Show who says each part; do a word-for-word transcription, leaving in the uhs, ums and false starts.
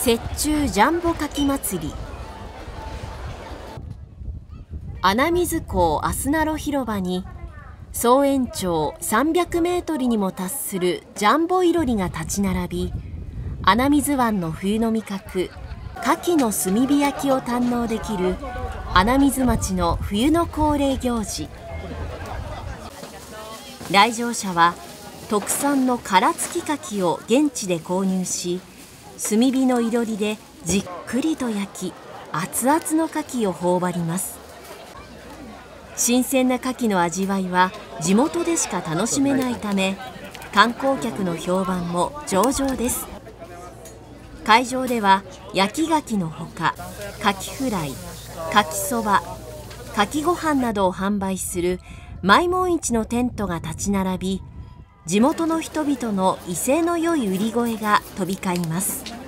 Speaker 1: 雪中ジャンボかき祭り。穴水港あすなろ広場に総延長さんびゃくメートルにも達するジャンボいろりが立ち並び、穴水湾の冬の味覚牡蠣の炭火焼きを堪能できる穴水町の冬の恒例行事。来場者は特産の殻付き牡蠣を現地で購入し、炭火のいろりでじっくりと焼き、熱々の牡蠣を頬張ります。新鮮な牡蠣の味わいは地元でしか楽しめないため、観光客の評判も上々です。会場では焼き牡蠣のほか、牡蠣フライ、牡蠣そば、牡蠣ご飯などを販売する舞門市のテントが立ち並び、地元の人々の威勢の良い売り声が飛び交います。